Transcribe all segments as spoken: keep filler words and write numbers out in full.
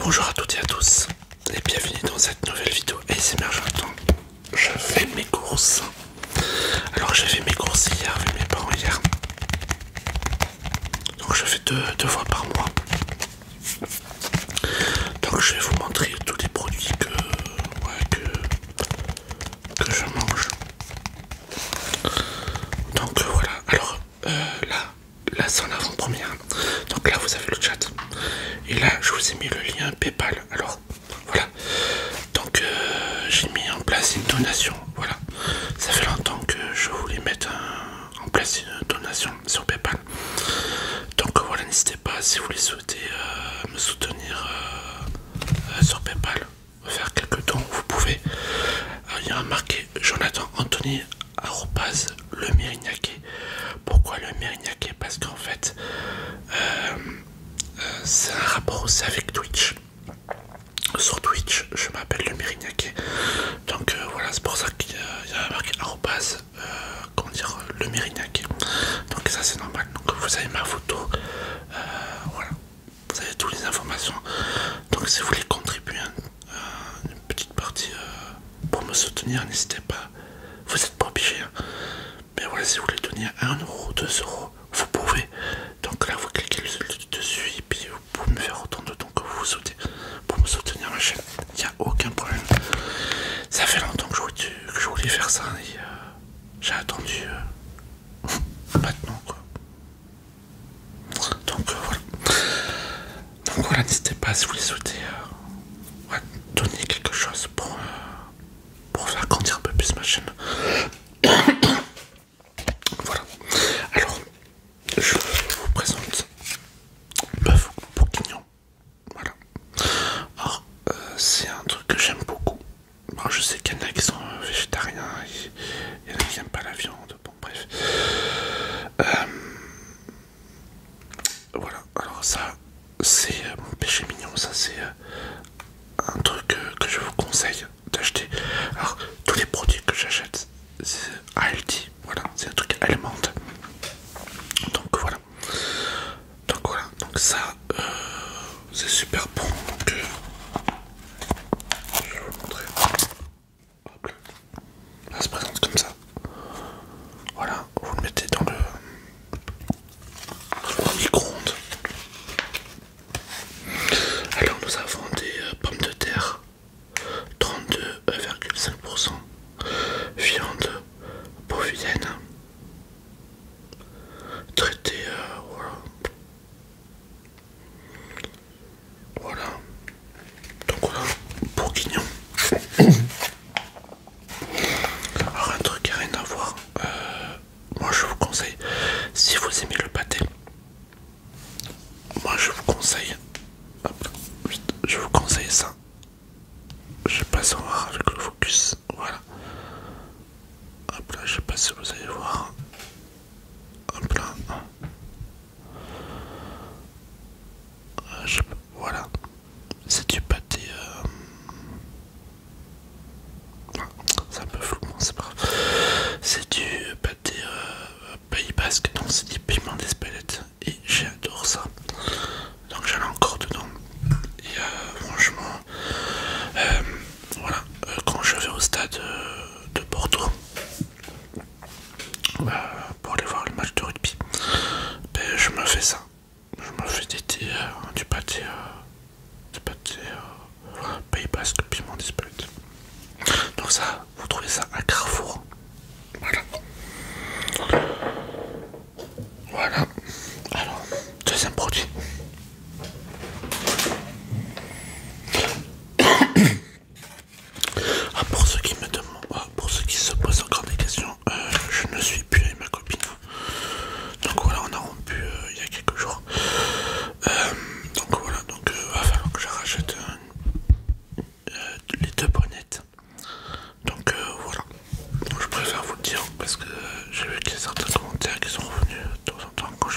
Bonjour à toutes et à tous et bienvenue dans cette nouvelle vidéo A S M R Jonathan. Je fais mes courses. Alors j'ai fait mes courses hier avec mes parents hier. Donc je fais deux, deux fois par mois. Donc je vais vous montrer tous les produits que, ouais, que, que je mange. Donc euh, voilà, alors euh, là, là c'est en avant-première. Donc là vous avez le chat. Et là je vous ai mis le lien PayPal. Alors voilà. Donc euh, j'ai mis en place une donation. Voilà. Ça fait longtemps que je voulais mettre un, en place une donation sur PayPal. Donc voilà, n'hésitez pas si vous voulez souhaiter euh, me soutenir euh, euh, sur PayPal, faire quelques dons, vous pouvez. Alors, il y a marqué Jonathan Anthony arrobase le Mérignac. Pourquoi le Mérignac? Parce qu'en fait euh, euh, c'est un rapport aussi avec Twitch. Sur Twitch je m'appelle le Mérignac. Donc euh, voilà, c'est pour ça qu'il y a, il y a marqué arrobase euh, comment dire, le Mérignac. Donc ça c'est normal. Donc vous avez ma photo, euh, voilà, vous avez toutes les informations. Donc si vous voulez contribuer euh, une petite partie euh, pour me soutenir, n'hésitez pas. Vous n'êtes pas obligé, hein. Mais voilà, si vous voulez donner un euro, deux euros, vous pouvez. Donc là vous cliquez dessus et puis vous pouvez me faire autant de dons que vous souhaitez pour me soutenir ma chaîne. Il n'y a aucun problème. Ça fait longtemps que je voulais, que je voulais faire ça et euh, j'ai attendu euh, maintenant quoi. Donc euh, voilà. Donc voilà, n'hésitez pas si vous voulez souhaiter euh, ouais, donner quelque chose pour, euh, pour faire grandir un peu plus ma chaîne. Voilà. Alors, je vous présente bœuf bourguignon. Voilà. Alors, euh, c'est un truc que j'aime beaucoup. Bon, je sais qu'il y en a qui sont végétariens, et il y en a qui n'aiment pas la viande. Bon, bref. Euh, voilà. Alors ça, c'est euh, mon péché mignon. Ça, c'est euh, un truc euh, que je vous conseille d'acheter. Alors, tous les produits que j'achète, c'est healthy. Voilà, c'est un truc alimentaire. Donc voilà. Donc voilà. Donc ça, euh, c'est super bon. Donc, euh, je vais vous montrer. Hop là. Ça se présente comme ça. Voilà, vous le mettez dans le au micro-ondes. Alors nous avons des euh, pommes de terre, trente-deux virgule cinq pour cent, viande bovine, traité, euh, voilà. Voilà. Donc voilà, bourguignon. Alors un truc qui n'a rien à voir, euh, moi je vous conseille, si vous aimez le pâté, moi je vous conseille, hop, je vous conseille ça. Je sais pas si on va voir avec le focus, voilà. Hop là, je sais pas si vous allez voir. Hop là. Euh, je sais pas, voilà. C'est du pâté. Euh... C'est un peu flou, bon, c'est pas grave. C'est du pâté euh, Pays Basque, donc c'est du piment d'Espelette. Et j'adore ça. Donc j'en ai encore dedans. Et euh, franchement, euh, voilà, euh, quand je vais au stade euh, de Bordeaux, euh, pour aller voir le match de rugby, ben, je me fais ça. Je me fais des, des, euh, du pâté, euh, du pâté euh, Pays Basque, piment d'Espelette. Donc ça, vous trouvez ça à Carrefour. Voilà. Voilà. Alors, deuxième produit. Ah, pour ceux qui me demandent, ah, pour ceux qui se posent encore des questions, euh, je ne suis plus avec ma copine. Donc voilà, on a rompu euh, il y a quelques jours. Euh, donc voilà, donc euh, va falloir que je rachète euh, euh, les deux bonnettes. Donc euh, voilà. Donc, je préfère vous le dire parce que j'ai vu qu'il y a certains commentaires qui sont revenus de temps en temps quand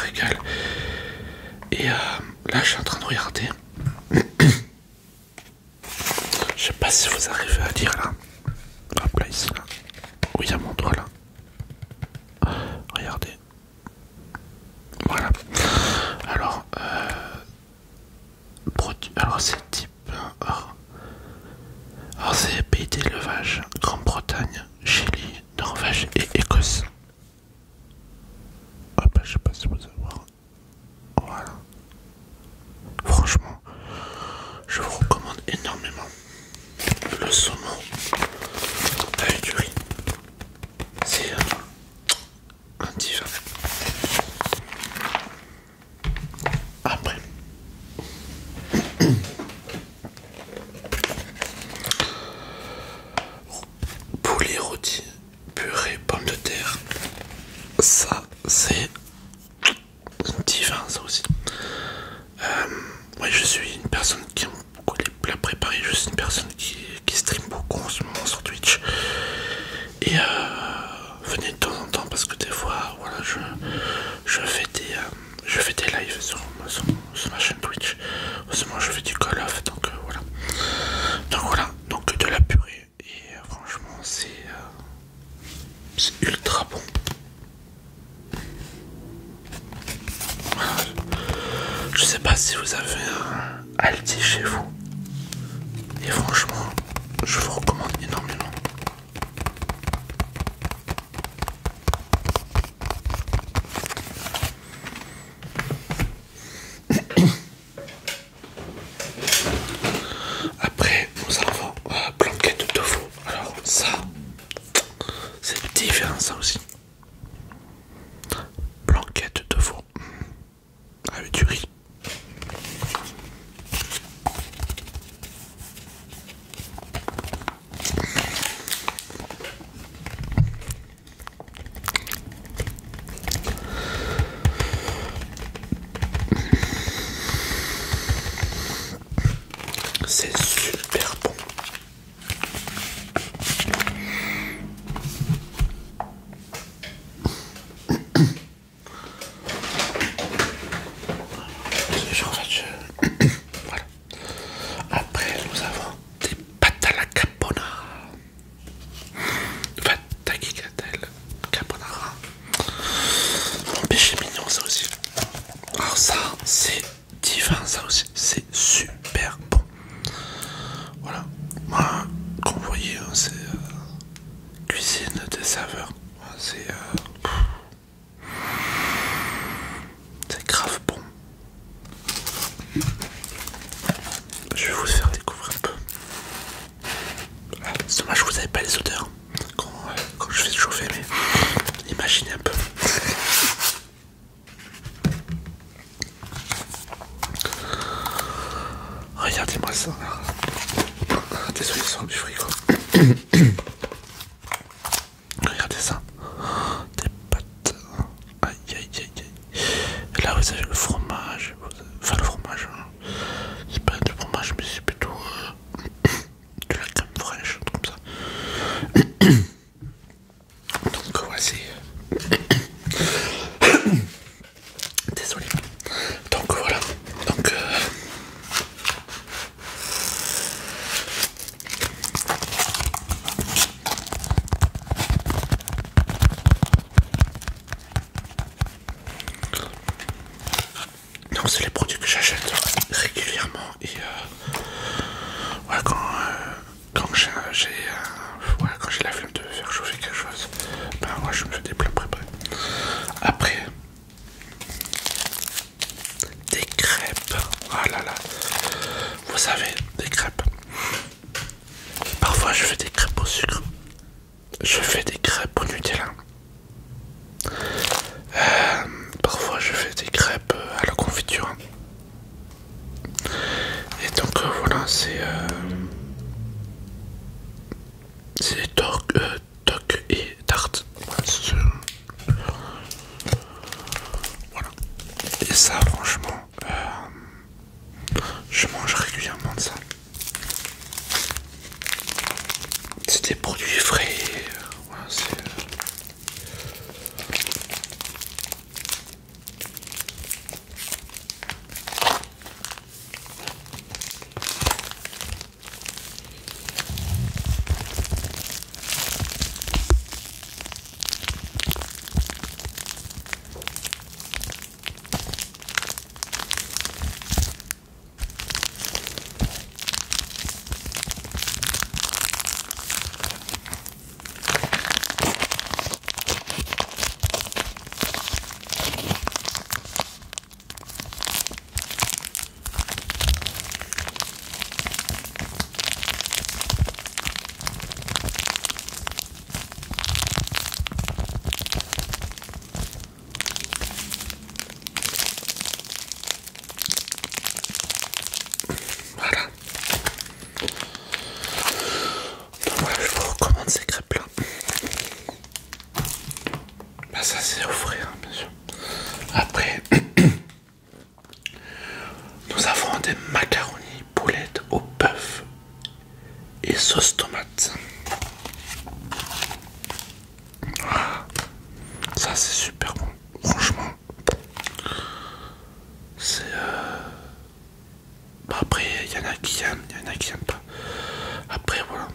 régale. Et euh, là, je suis en train de regarder. Je sais pas si vous arrivez à lire là. Hop là, ici, là. Oui, il y a mon doigt là. Regardez. Voilà. Alors, euh, produit. Alors, c'est type. Alors, alors c'est pays d'élevage Grande-Bretagne, Chili, Norvège et Écosse. Hop, je sais pas si vous allez voir. Voilà. Franchement, je vous recommande énormément le saumon avec du riz. C'est euh, un divin. Après, poulet rôti, purée, pommes de terre. Ça, c'est divin, ça aussi. Euh, moi, je suis une personne qui aime beaucoup les plats préparés. Je suis une personne qui, qui stream beaucoup en ce moment sur Twitch. Et euh, venez de temps en temps parce que des fois, voilà, je, je fais des, euh, je fais des lives sur, sur, sur ma chaîne Twitch. En ce moment, je fais du Call of, donc euh, voilà. Donc voilà, donc de la purée. Et euh, franchement, c'est euh, c'est ultra bon. Voilà. Je sais pas si vous avez un Aldi chez vous. Et franchement, je vous recommande énormément. Après, nous avons euh, blanquette de tofu. Alors ça, c'est différent ça aussi. Blanquette de tofu avec du riz. C'est super bon. En fait, je... voilà. Après, nous avons des pâtes à la carbonara. Pâtes tagliatelle carbonara. Mon péché mignon, ça aussi. Alors ça, c'est divin, ça aussi. C'est super bon. Voilà. Moi, comme vous voyez, hein, c'est euh, cuisine des saveurs. C'est euh, c'est grave bon. Je vais vous faire découvrir un peu. Ah, c'est dommage que vous n'avez pas les odeurs quand, euh, quand je fais chauffer, mais imaginez un peu. Regardez-moi ça. Désolé, c'est sur du frigo. Regardez ça. Des pâtes. Aïe aïe aïe aïe. Et là vous avez le fromage. Enfin le fromage. Hein. C'est pas du fromage mais c'est plutôt euh, de la crème fraîche. Comme ça. Donc voici. Désolé. Donc voilà. Donc euh, donc c'est les produits que j'achète régulièrement et euh, voilà, quand, euh, quand j'ai euh, voilà, quand j'ai la flemme de faire chauffer quelque chose, ben moi je me fais des plats préparés. Après des crêpes, ah là là, vous savez, des crêpes. Parfois je fais des crêpes au sucre, je fais des crêpes au Nutella. Euh, parfois je fais des crêpes à la confiture. Et donc euh, voilà, c'est euh, c'est des tocs euh, toc et tartes. Voilà, voilà. Et ça franchement, euh, je mange régulièrement de ça. C'est des produits frais. Euh, voilà, c'est... Euh, après, hein, bien sûr. Après, nous avons des macaronis boulettes au bœuf et sauce tomate. Voilà. Ça c'est super bon, franchement. C'est euh... bah, après il y en a qui aiment, il y en a qui aiment pas. Après voilà.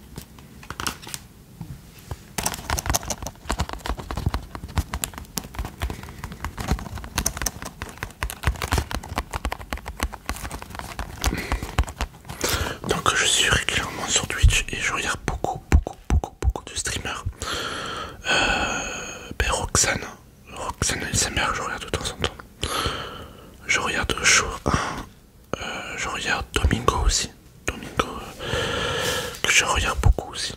Donc je suis régulièrement sur Twitch et je regarde beaucoup, beaucoup, beaucoup, beaucoup de streamers. Euh, ben Roxane, Roxane S M R, je regarde de temps en temps. Je regarde Show un, euh, je regarde Domingo aussi. Domingo, euh, que je regarde beaucoup aussi.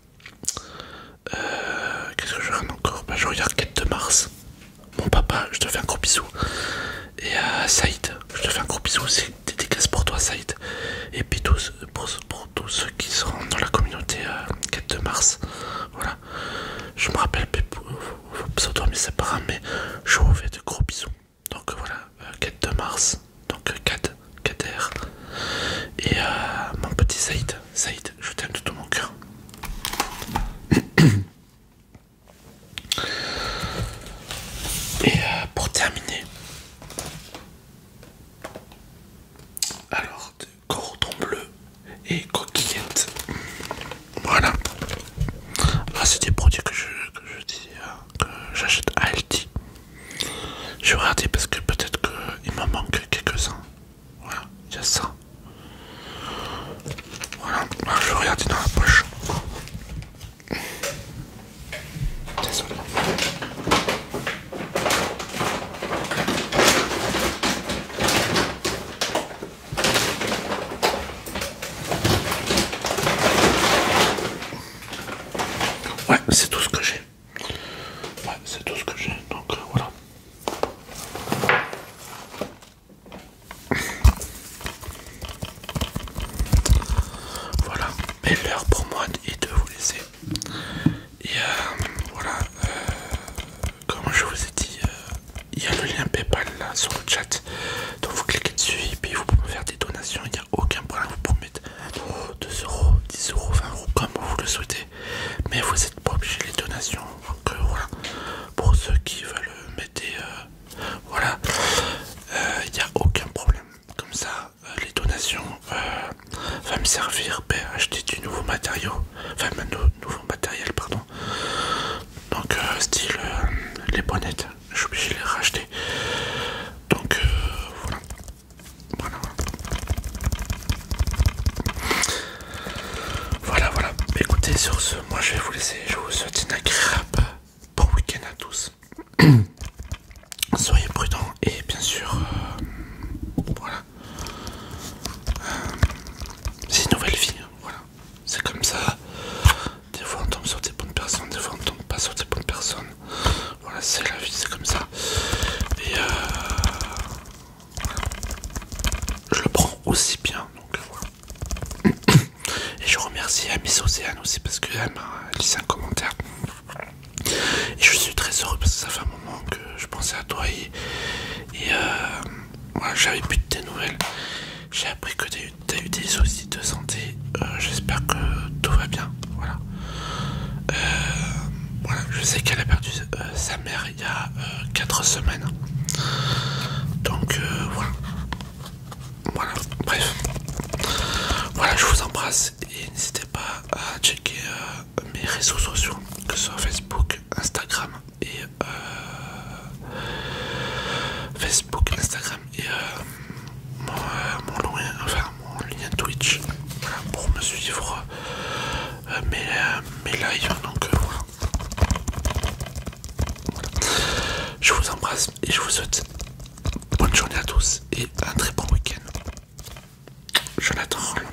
Euh, Qu'est-ce que je regarde encore? Ben, je regarde Quête de Mars. Mon papa, je te fais un gros bisou. Et à euh, Saïd, je te fais un gros bisou aussi. Dédicace pour toi, Saïd. Et puis tous, pour, pour tous ceux qui sont dans la communauté euh, Quête de Mars. Voilà. Je me rappelle vos pseudos, mais c'est pas grave, mais je vous fais de gros bisous. Donc voilà, euh, Quête de Mars. Donc euh, Cad, Kader. Et euh, mon petit Saïd. Saïd, je t'aime de tout mon cœur. Et euh, pour terminer, alors, cordon bleu et coquillettes. Voilà. Ah, c'est des produits que je, que je dis, euh, que j'achète à Aldi. Je vais regarder parce que peut-être qu'il m'en manque quelques-uns. Voilà, il y a ça. Voilà, alors, je vais regarder dans la poche. Désolé. Ouais, c'est tout ce que j'ai. Ouais, c'est tout ce que j'ai. Donc euh, voilà. Voilà. Mais l'heure pour moi est de vous laisser. Et euh, voilà. Euh, comme je vous ai dit, euh, il y a le lien PayPal là sur le chat. Donc vous cliquez dessus et puis vous pouvez me faire des donations. Il n'y a aucun problème. Vous pouvez mettre deux euros, dix euros, vingt euros comme vous le souhaitez. Mais vous n'êtes pas obligé les donations. Donc euh, voilà. Pour ceux qui veulent mettre des, euh, voilà, il euh, n'y a aucun problème. Comme ça, euh, les donations euh, vont me servir ben, à acheter du nouveau matériau, enfin un nou nouveau matériel, pardon. Donc euh, style euh, les bonnettes, je suis obligé de les racheter. Donc euh, voilà. Voilà, voilà, voilà. Écoutez, sur ce, moi je vais vous laisser. Je vous souhaite une agréable bon week-end à tous. Soyez prudents et bien sûr, euh, voilà. Euh, c'est une nouvelle vie, hein, voilà. C'est comme ça. Des fois on tombe sur des bonnes personnes, des fois on tombe pas sur des bonnes personnes. Voilà, c'est la vie, c'est comme ça. Et euh, voilà. Je le prends aussi bien, donc voilà. Et je remercie à Miss Océane aussi parce qu'elle m'a laissé un commentaire. Et je suis très heureux parce que ça fait un moment que je pensais à toi et, et euh, voilà, j'avais plus de tes nouvelles. J'ai appris que tu as eu des soucis de santé. Euh, J'espère que tout va bien. Voilà. Euh, voilà. Je sais qu'elle a perdu euh, sa mère il y a euh, quatre semaines. Donc euh, voilà. Voilà. Bref. Voilà, je vous embrasse et n'hésitez pas à checker euh, mes réseaux sociaux, que ce soit Facebook, Instagram et euh, Facebook, Instagram et euh, mon, euh, mon, lien, enfin, mon lien Twitch, voilà, pour me suivre euh, mes, euh, mes lives. Donc euh, voilà. Voilà. Je vous embrasse et je vous souhaite bonne journée à tous et un très bon week-end. Jonathan.